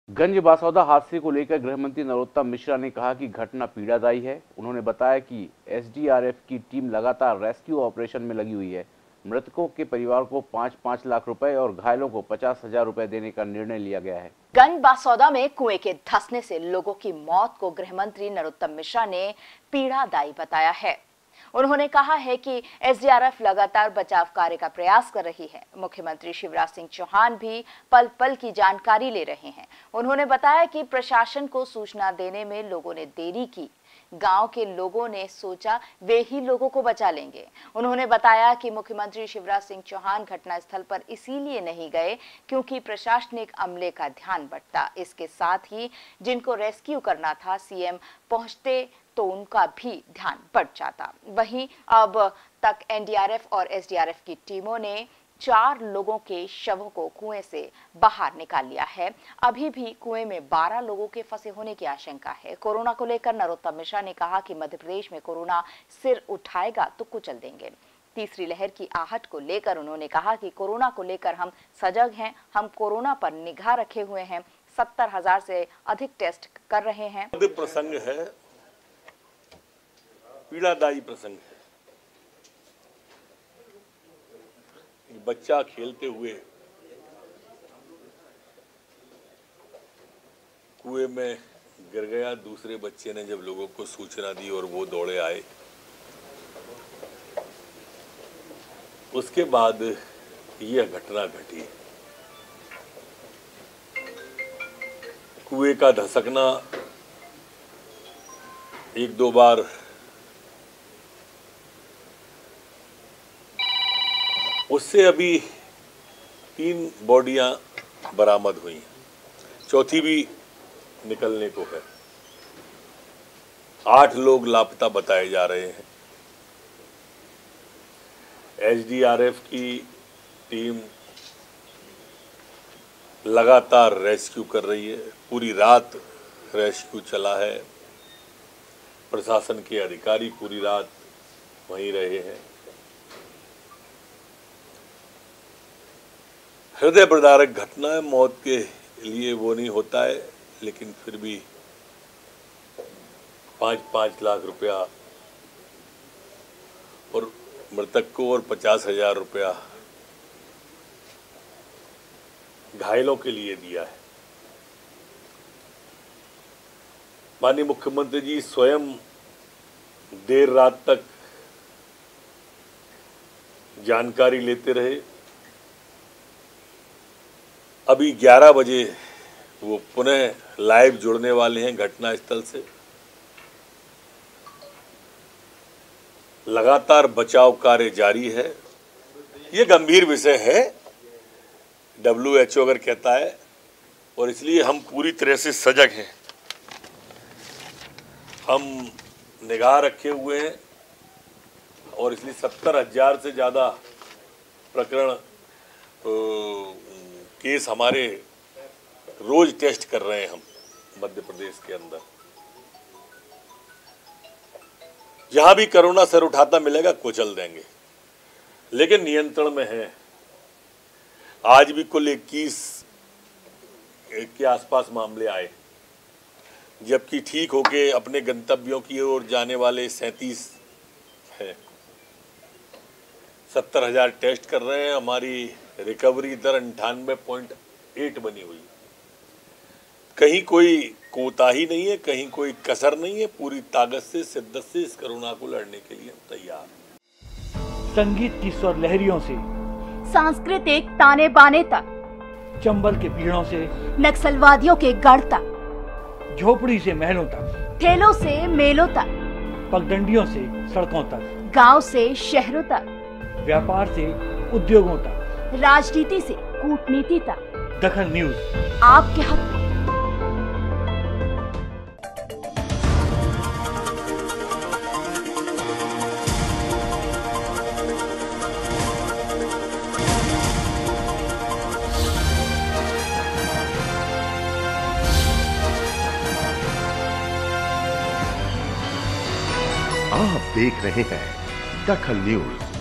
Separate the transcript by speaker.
Speaker 1: गंज बासौदा हादसे को लेकर गृह मंत्री नरोत्तम मिश्रा ने कहा कि घटना पीड़ादायी है। उन्होंने बताया कि एसडीआरएफ की टीम लगातार रेस्क्यू ऑपरेशन में लगी हुई है। मृतकों के परिवार को 5-5 लाख रुपए और घायलों को 50,000 रुपए देने का निर्णय लिया गया है।
Speaker 2: गंज बासौदा में कुएं के धंसने से लोगों की मौत को गृह मंत्री नरोत्तम मिश्रा ने पीड़ादायी बताया है। उन्होंने कहा है कि एसडीआरएफ लगातार बचाव कार्य का प्रयास कर रही है। मुख्यमंत्री शिवराज सिंह चौहान भी पल पल की जानकारी ले रहे हैं। उन्होंने बताया कि प्रशासन को सूचना देने में लोगों ने देरी की। गांव के लोगों ने सोचा वे ही लोगों को बचा लेंगे। उन्होंने बताया कि मुख्यमंत्री शिवराज सिंह चौहान घटनास्थल पर इसीलिए नहीं गए क्योंकि प्रशासनिक अमले का ध्यान बंटता। इसके साथ ही जिनको रेस्क्यू करना था सीएम पहुंचते तो उनका भी ध्यान बट जाता। वहीं अब तक एनडीआरएफ और एसडीआरएफ की टीमों ने 4 लोगों के शवों को कुएं से बाहर निकाल लिया है। अभी भी कुएं में 12 लोगों के फंसे होने की आशंका है। कोरोना को लेकर नरोत्तम मिश्रा ने कहा कि मध्य प्रदेश में कोरोना सिर उठाएगा तो कुचल देंगे। तीसरी लहर की आहट को लेकर उन्होंने कहा कि कोरोना को लेकर हम सजग हैं। हम कोरोना पर निगाह रखे हुए हैं। 70,000 से अधिक टेस्ट कर रहे हैं।
Speaker 3: प्रसंग है, पीड़ादायी प्रसंग है। बच्चा खेलते हुए कुएं में गिर गया। दूसरे बच्चे ने जब लोगों को सूचना दी और वो दौड़े आए, उसके बाद यह घटना घटी। कुएं का धसकना 1-2 बार उससे अभी 3 बॉडियां बरामद हुई, चौथी भी निकलने को है। 8 लोग लापता बताए जा रहे हैं। एसडीआरएफ की टीम लगातार रेस्क्यू कर रही है। पूरी रात रेस्क्यू चला है। प्रशासन के अधिकारी पूरी रात वहीं रहे हैं। हृदय विदारक घटना है, मौत के लिए वो नहीं होता है, लेकिन फिर भी 5-5 लाख रुपया और मृतक को और 50,000 रुपया घायलों के लिए दिया है। माननीय मुख्यमंत्री जी स्वयं देर रात तक जानकारी लेते रहे। अभी 11 बजे वो पुनः लाइव जुड़ने वाले हैं घटना स्थल से। लगातार बचाव कार्य जारी है। ये गंभीर विषय है, WHO अगर कहता है, और इसलिए हम पूरी तरह से सजग हैं। हम निगाह रखे हुए हैं और इसलिए 70,000 से ज़्यादा प्रकरण केस हमारे रोज टेस्ट कर रहे हैं हम मध्य प्रदेश के अंदर। जहां भी कोरोना सर उठाता मिलेगा कुचल देंगे, लेकिन नियंत्रण में है। आज भी कुल 21 के आसपास मामले आए, जबकि ठीक होके अपने गंतव्यों की ओर जाने वाले 37 हैं। 70,000 टेस्ट कर रहे हैं। हमारी रिकवरी दर 98.8 बनी हुई। कहीं कोई कोताही नहीं है, कहीं कोई कसर नहीं है। पूरी ताकत से, शिद्दत से इस कोरोना को लड़ने के लिए हम तैयार हैं।
Speaker 4: संगीत की स्वर लहरियों से
Speaker 2: सांस्कृतिक ताने बाने तक,
Speaker 4: चंबल के पीड़ों से
Speaker 2: नक्सलवादियों के गढ़ तक,
Speaker 4: झोपड़ी से महलों तक,
Speaker 2: ठेलों से मेलों तक,
Speaker 4: पगडंडियों से सड़कों तक,
Speaker 2: गांव से शहरों तक,
Speaker 4: व्यापार से उद्योगों तक,
Speaker 2: राजनीति से कूटनीति तक,
Speaker 4: दखन न्यूज
Speaker 2: आपके हक में।
Speaker 5: आप देख रहे हैं दखन न्यूज।